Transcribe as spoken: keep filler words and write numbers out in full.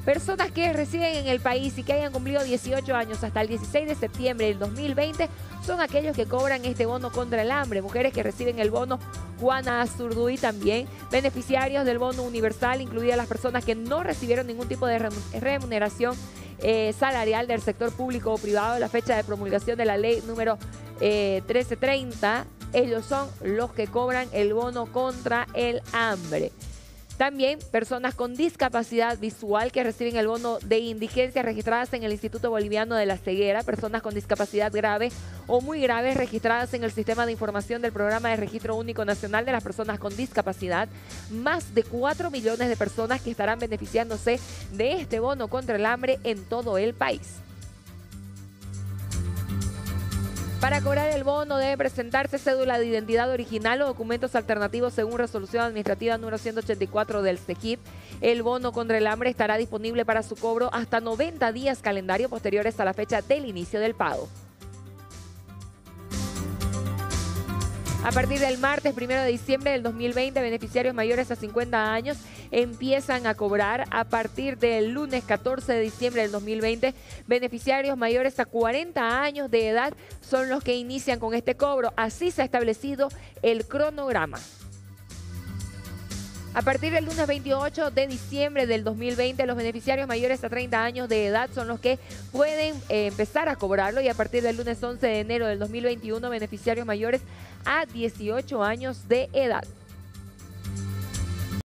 Personas que residen en el país y que hayan cumplido dieciocho años hasta el dieciséis de septiembre del dos mil veinte son aquellos que cobran este bono contra el hambre. Mujeres que reciben el bono Juana Azurduy también. Beneficiarios del bono universal, incluidas las personas que no recibieron ningún tipo de remuneración eh, salarial del sector público o privado. La fecha de promulgación de la ley número eh, trece treinta, ellos son los que cobran el bono contra el hambre. También personas con discapacidad visual que reciben el bono de indigencia registradas en el Instituto Boliviano de la Ceguera, personas con discapacidad grave o muy grave registradas en el Sistema de Información del Programa de Registro Único Nacional de las Personas con Discapacidad, más de cuatro millones de personas que estarán beneficiándose de este bono contra el hambre en todo el país. Para cobrar el bono debe presentarse cédula de identidad original o documentos alternativos según resolución administrativa número ciento ochenta y cuatro del CEGIP. El bono contra el hambre estará disponible para su cobro hasta noventa días calendario posteriores a la fecha del inicio del pago. A partir del martes primero de diciembre del dos mil veinte, beneficiarios mayores a cincuenta años empiezan a cobrar. A partir del lunes catorce de diciembre del dos mil veinte, beneficiarios mayores a cuarenta años de edad son los que inician con este cobro. Así se ha establecido el cronograma. A partir del lunes veintiocho de diciembre del dos mil veinte, los beneficiarios mayores a treinta años de edad son los que pueden eh, empezar a cobrarlo, y a partir del lunes once de enero del dos mil veintiuno, beneficiarios mayores a dieciocho años de edad.